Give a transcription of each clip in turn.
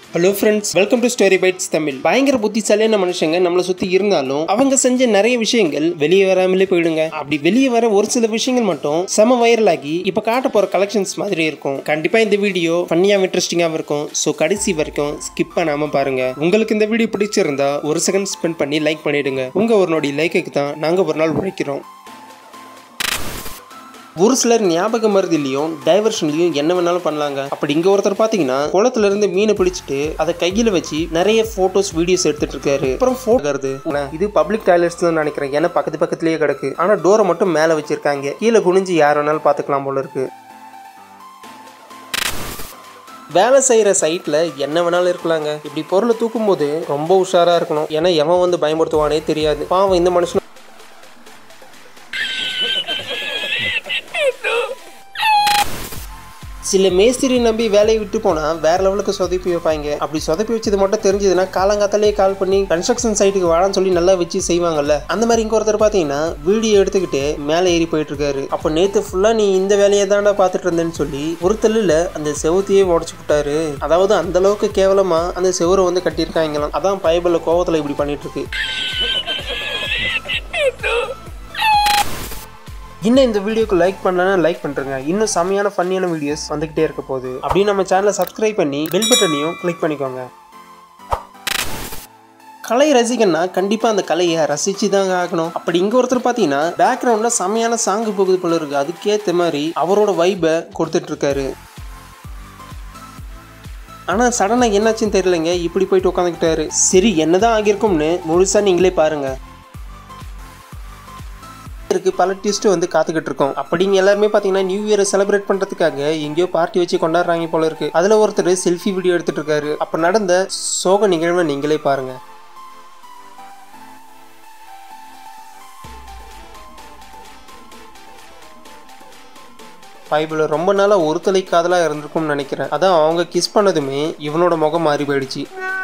Hello friends, welcome to Story Bytes Tamil. பயங்கர புத்திசாலியான மனுஷங்க நம்மள சுத்தி இருந்தாலும் அவங்க செஞ்ச நிறைய விஷயங்கள் வெளியே வராமலே போயிடுங்க. அப்படி வெளியே வர ஒரு சில விஷயங்கள் மட்டும் செம வைரல் ஆகி இப்ப காட்ட போற கலெக்ஷன்ஸ் மாதிரி இருக்கும். கண்டிப்பா இந்த வீடியோ ஃபன்னியா இன்ட்ரெஸ்டிங்காவும் இருக்கும். சோ கடைசி வரைக்கும் ஸ்கிப் பண்ணாம பாருங்க. உங்களுக்கு இந்த வீடியோ பிடிச்சிருந்தா ஒரு செகண்ட் ஸ்பெண்ட் பண்ணி லைக் பண்ணிடுங்க. உங்க ஒரு நொடி லைக்குக்கு தான் நாங்க ஒரு நாள் உழைக்கிறோம். ஒரு சிலர் ஞாபக மருதிலையும் டைவர்ஷன்லயும் என்ன வேணாலும் பண்ணலாங்க. அப்படி இங்க ஒருத்தர் பாத்தீங்கன்னா குளத்துல இருந்து மீனை பிடிச்சிட்டு அதை கையில வச்சு நிறைய போட்டோஸ் வீடியோஸ் எடுத்துட்டு இருக்காரு. அப்புறம் போட்டோ இது பப்ளிக் டாய்லெட்ஸ் தான் நினைக்கிறேன். ஏன்னா பக்கத்துலயே கிடக்கு. ஆனா டோரை மட்டும் மேல வச்சிருக்காங்க. கீழே குனிஞ்சு யார் வேணாலும் பாத்துக்கலாம் போல இருக்கு. வேலை செய்யற சைட்ல என்ன வேணாலும் இருக்கலாங்க. இப்படி பொருளை தூக்கும் போது ரொம்ப உஷாரா இருக்கணும். ஏன்னா எவன் வந்து பயன்படுத்துவானே தெரியாது. பாவம் இந்த மனுஷன் சில மேஸ்திரி நம்பி வேலையை விட்டு போனா வேற லெவலுக்கு சொதப்பி வைப்பாங்க. அப்படி சொதப்பி வச்சது மட்டும் தெரிஞ்சதுன்னா காலங்காத்தாலே கால் பண்ணி கன்ஸ்ட்ரக்ஷன் சைட்டுக்கு வாடான்னு சொல்லி நல்லா வச்சு செய்வாங்கல்ல. அந்த மாதிரி இங்க ஒருத்தர் பாத்தீங்கன்னா வீடியோ எடுத்துக்கிட்டு மேலே ஏறி போயிட்டு இருக்காரு. அப்ப நேத்து ஃபுல்லா நீ இந்த வேலையை தாண்டா பாத்துட்டு இருந்தேன்னு சொல்லி ஒரு தள்ளுல அந்த செவத்தையே உடச்சு விட்டாரு. அதாவது அந்த அளவுக்கு கேவலமா அந்த செவரை வந்து கட்டியிருக்காங்களாம். அதான் பைபிள்ல கோவத்துல இப்படி பண்ணிட்டு இருக்கு. இன்னும் இந்த வீடியோக்கு லைக் பண்ணலன்னா லைக் பண்ணுறங்க. இன்னும் செமையான ஃபன்னியான வீடியோஸ் வந்துகிட்டே இருக்க போகுது. அப்படின்னு நம்ம சேனலை சப்ஸ்கிரைப் பண்ணி பெல் பட்டனையும் கிளிக் பண்ணிக்கோங்க. கலை ரசிகன்னா கண்டிப்பா அந்த கலையை ரசிச்சு தாங்க ஆகணும். அப்படி இங்க ஒருத்தர் பாத்தீங்கன்னா பேக்ரவுண்ட்ல செமையான சாங்கு போகுது போல இருக்கு. அதுக்கேற்ற மாதிரி அவரோட வைபை கொடுத்துட்டு இருக்காரு. ஆனா சடனா என்னாச்சுன்னு தெரியலங்க. இப்படி போயிட்டு உட்காந்துக்கிட்டாரு. சரி என்னதான் ஆகியிருக்கும்னு முழுசா நீங்களே பாருங்க. பல ட்விஸ்ட் வந்து காத்துக்கிட்டு இருக்கோம். அப்படிங்க எல்லாருமே பாத்தீங்கன்னா நியூ இயரை செலிப்ரேட் பண்றதுக்காக எங்கேயோ பார்ட்டி வச்சு கொண்டாடுறாங்க போல இருக்கு. அதுல ஒருத்தர் செல்ஃபி வீடியோ எடுத்துட்டு இருக்காரு. அப்ப நடந்த சோக நிகழ்வை நீங்களே பாருங்க. பைபிள் ரொம்ப நாளா ஒரு தலை காதலா இருந்திருக்கும்னு நினைக்கிறேன். அதான் அவங்க கிஸ் பண்ணதுமே இவனோட முகம் மாறி போயிடுச்சு.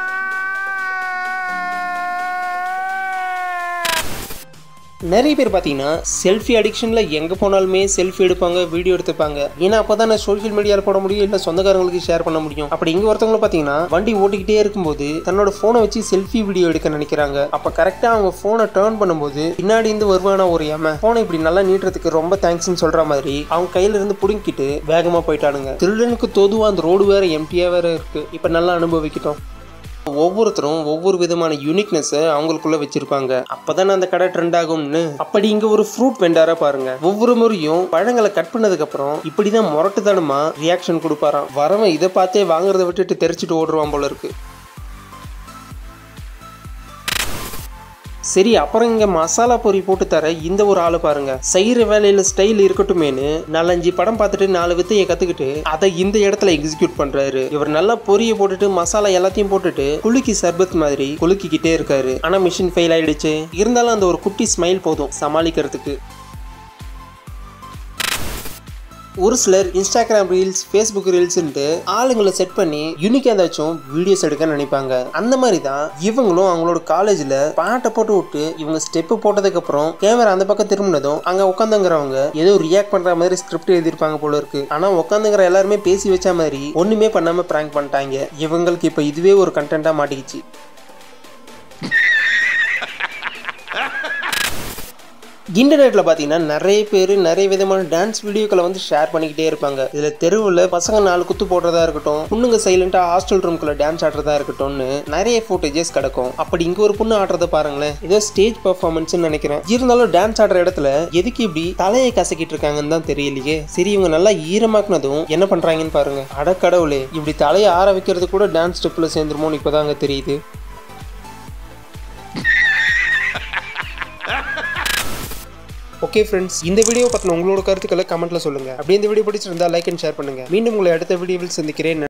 நிறைய பேர் பார்த்தீங்கன்னா செல்ஃபி அடிக்ஷன்ல எங்கே போனாலுமே செல்ஃபி எடுப்பாங்க, வீடியோ எடுத்துப்பாங்க. ஏன்னா அப்போதான் சோஷியல் மீடியாவில் போட முடியும், இல்லை சொந்தக்காரங்களுக்கு ஷேர் பண்ண முடியும். அப்படி இங்கே ஒருத்தவங்க பார்த்தீங்கன்னா வண்டி ஓட்டிக்கிட்டே இருக்கும்போது தன்னோட ஃபோனை வச்சு செல்ஃபி வீடியோ எடுக்க நினைக்கிறாங்க. அப்போ கரெக்டாக அவங்க ஃபோனை டர்ன் பண்ணும்போது பின்னாடி இருந்து வருவான ஒரு ஏம ஃபோனை இப்படி நல்லா நீட்டுறதுக்கு ரொம்ப தேங்க்ஸ்ன்னு சொல்ற மாதிரி அவங்க கையில இருந்து புடுங்கிட்டு வேகமாக போயிட்டானுங்க. திருடனுக்கு தோதுவா அந்த ரோடு வேற எம்டியா வேற இருக்கு. இப்போ நல்லா அனுபவிக்கிட்டோம். ஒவ்வொருத்தரும் ஒவ்வொரு விதமான யூனிக்னஸ் அவங்களுக்குள்ள வச்சிருப்பாங்க. அப்பதான் அந்த கடை ட்ரெண்ட் ஆகும்னு. அப்படி இங்க ஒரு ஃப்ரூட் வெண்டாரா பாருங்க. ஒவ்வொரு முறையும் பழங்களை கட் பண்ணதுக்கு அப்புறம் இப்படிதான் முரட்டுத்தனமா ரியாக்ஷன் கொடுப்பாராம். வரவன் இதை பார்த்தே வாங்குறத விட்டுட்டு தெரிச்சுட்டு ஓடுவான் போல இருக்கு. சரி அப்புறம் இங்க மசாலா பொரி போட்டு தர இந்த ஒரு ஆளு பாருங்க. செய்யற வேலையில ஸ்டைல் இருக்கட்டுமேனு 4-5 படம் பார்த்துட்டு 4 வித்தையை கத்துக்கிட்டு அதை இந்த இடத்துல எக்ஸிக்யூட் பண்றாரு. இவர் நல்லா பொரிய போட்டுட்டு மசாலா எல்லாத்தையும் போட்டுட்டு குலுக்கி சர்பத் மாதிரி குலுக்கிக்கிட்டே இருக்காரு. ஆனா மிஷின் ஃபெயில் ஆயிடுச்சு. இருந்தாலும் அந்த ஒரு குட்டி ஸ்மைல் போதும் சமாளிக்கிறதுக்கு. ஒரு சிலர் இன்ஸ்டாகிராம் ரீல்ஸ், ஃபேஸ்புக் ரீல்ஸ்ன்ட்டு ஆளுங்களை செட் பண்ணி யூனிக்கா ஏதாச்சும் வீடியோஸ் எடுக்க நினைப்பாங்க. அந்த மாதிரி தான் இவங்களும் அவங்களோட காலேஜ்ல பாட்டை போட்டு விட்டு இவங்க ஸ்டெப் போட்டதுக்கு அப்புறம் கேமரா அந்த பக்கம் திரும்பினதும் அங்க உட்காந்துங்கிறவங்க ஏதோ ரியாக்ட் பண்ற மாதிரி ஸ்கிரிப்ட் எழுதிருப்பாங்க போல இருக்கு. ஆனா உட்காந்துங்கிற எல்லாருமே பேசி வச்ச மாதிரி ஒண்ணுமே பண்ணாம பிராங்க் பண்ணிட்டாங்க. இவங்களுக்கு இப்ப இதுவே ஒரு கண்டென்ட்டா மாட்டிக்கிச்சு. இன்டர்நெட்ல பாத்தீங்கன்னா நிறைய பேர் நிறைய விதமான டான்ஸ் வீடியோக்களை வந்து ஷேர் பண்ணிக்கிட்டே இருப்பாங்க. இதுல தெருவில் பசங்க 4 குத்து போடுறதா இருக்கட்டும், பொண்ணுங்க சைலண்டா ஹாஸ்டல் ரூம்குள்ள டான்ஸ் ஆடுறதா இருக்கட்டும்னு நிறைய ஃபுட்டேஜஸ் கிடக்கும். அப்படி இங்க ஒரு பொண்ணு ஆடுறத பாருங்களேன். ஏதோ ஸ்டேஜ் பெர்ஃபார்மன்ஸ் நினைக்கிறேன். இருந்தாலும் டான்ஸ் ஆடுற இடத்துல எதுக்கு இப்படி தலையை கசக்கிட்டு இருக்காங்கன்னு தான் தெரியலையே. சரி இவங்க நல்லா ஈரமாக்குனதும் என்ன பண்றாங்கன்னு பாருங்க. அடக்கடவுளே, இப்படி தலையை ஆற வைக்கிறது கூட டான்ஸ் ஸ்டெப்ல சேர்ந்துருமோன்னு இப்பதாங்க தெரியுது. ஓகே ஃப்ரெண்ட்ஸ், இந்த வீடியோ பத்தின உங்களோட கருத்துக்களை கமெண்ட்ல சொல்லுங்க. அப்படி இந்த வீடியோ பிடிச்சிருந்தா லைக் அண்ட் ஷேர் பண்ணுங்க. மீண்டும் உங்களை அடுத்த வீடியோவில் சந்திக்கிறேன்.